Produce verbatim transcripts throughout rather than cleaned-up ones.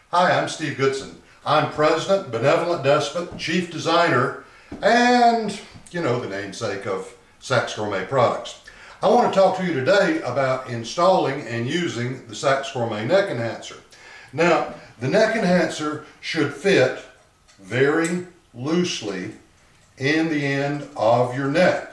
Hi, I'm Steve Goodson. I'm President, Benevolent Despot, Chief Designer, and, you know, the namesake of Sachs Gourmet Products. I want to talk to you today about installing and using the Sachs Gourmet Neck Enhancer. Now, the neck enhancer should fit very loosely in the end of your neck.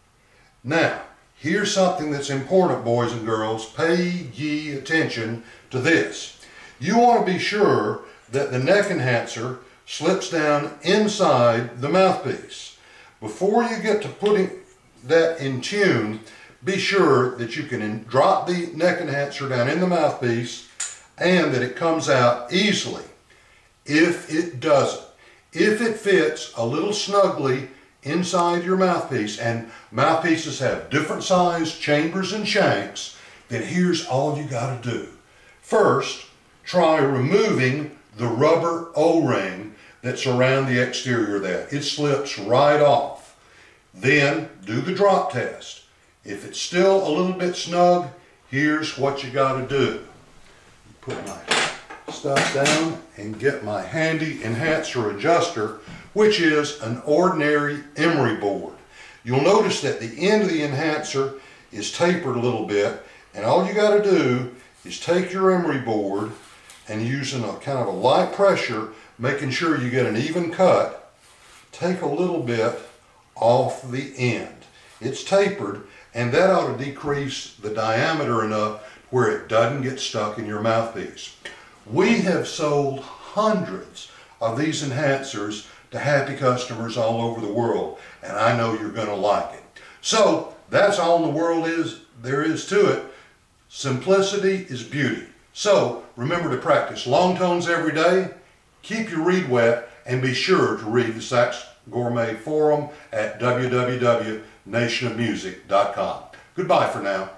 Now, here's something that's important, boys and girls. Pay ye attention to this. You want to be sure that the neck enhancer slips down inside the mouthpiece. Before you get to putting that in tune, be sure that you can drop the neck enhancer down in the mouthpiece and that it comes out easily. If it doesn't, if it fits a little snugly inside your mouthpiece, and mouthpieces have different size chambers and shanks, then here's all you got to do. First, try removing the rubber O-ring that's around the exterior of that. It slips right off. Then do the drop test. If it's still a little bit snug, here's what you got to do. Put my stuff down and get my handy enhancer adjuster, which is an ordinary emery board. You'll notice that the end of the enhancer is tapered a little bit, and all you got to do is take your emery board and using a kind of a light pressure, making sure you get an even cut, take a little bit off the end. It's tapered, and that ought to decrease the diameter enough where it doesn't get stuck in your mouthpiece. We have sold hundreds of these enhancers to happy customers all over the world, and I know you're going to like it. So that's all the world is there is to it. Simplicity is beauty. So remember to practice long tones every day, keep your reed wet, and be sure to read the Sachs Gourmet Forum at w w w dot nation of music dot com. Goodbye for now.